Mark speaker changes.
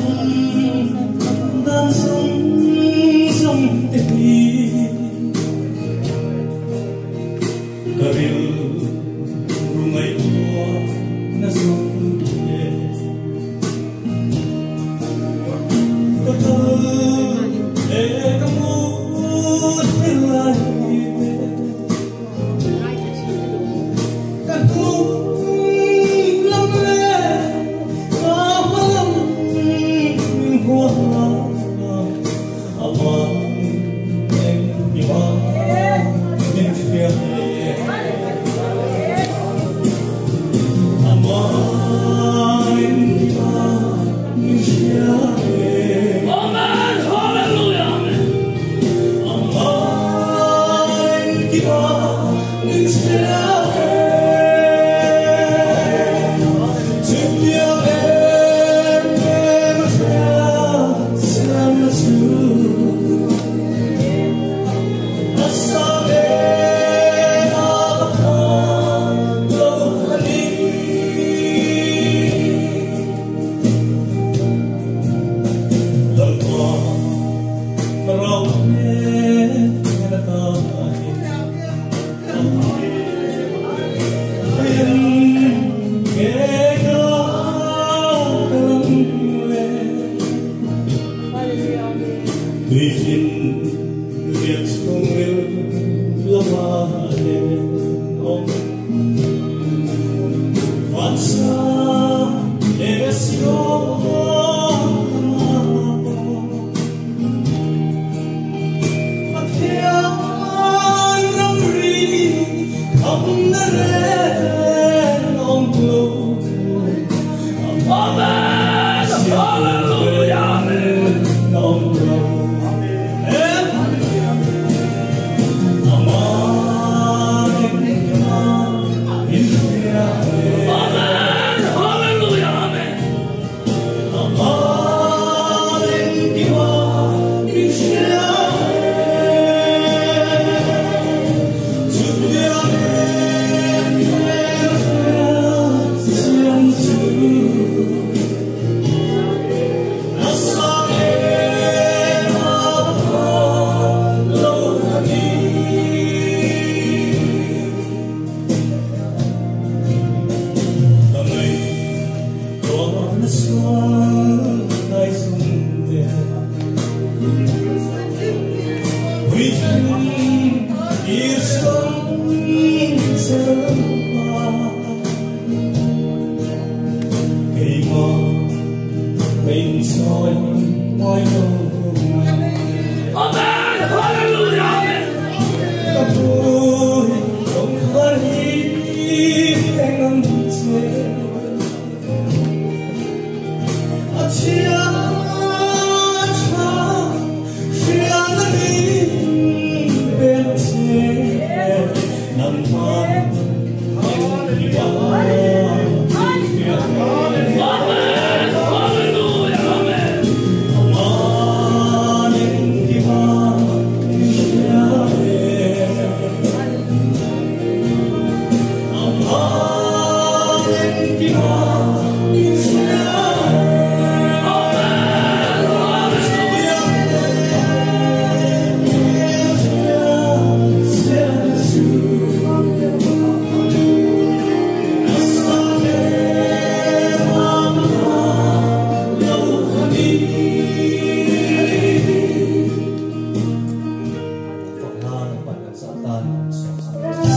Speaker 1: đang sống trong tình cờ bill rumay tua na sông về có thơ để có muốn thế lại các khúc lắm lẽ có lắm hoa AMAN ENGKIMA inkhawm AMAN ENGKIMA inkhawm
Speaker 2: Amen, hallelujah, amen.
Speaker 1: AMAN ENGKIMA inkhawm Tuy nhiên việc không yêu lắm mà đêm ông phát xa để siêu mặt theo rong ri không đến ông lâu
Speaker 2: Amen, hallelujah, amen.
Speaker 1: ông lâu mình soi môi
Speaker 2: Amen, hallelujah, amen.
Speaker 1: các vui không hơn anh âm chế